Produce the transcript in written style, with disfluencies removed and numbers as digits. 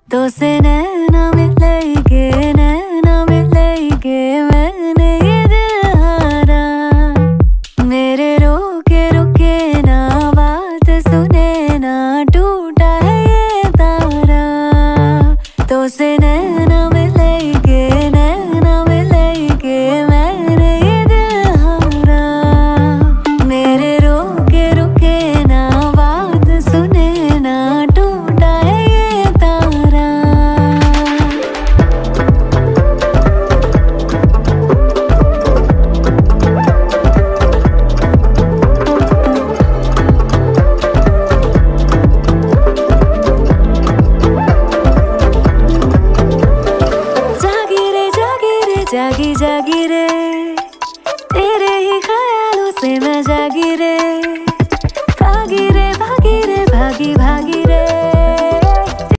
तो से नैना मिलेगे मैंने ये दिल हारा। मेरे रोके रुके ना बात सुने ना, टूटा है ये तारा। तो से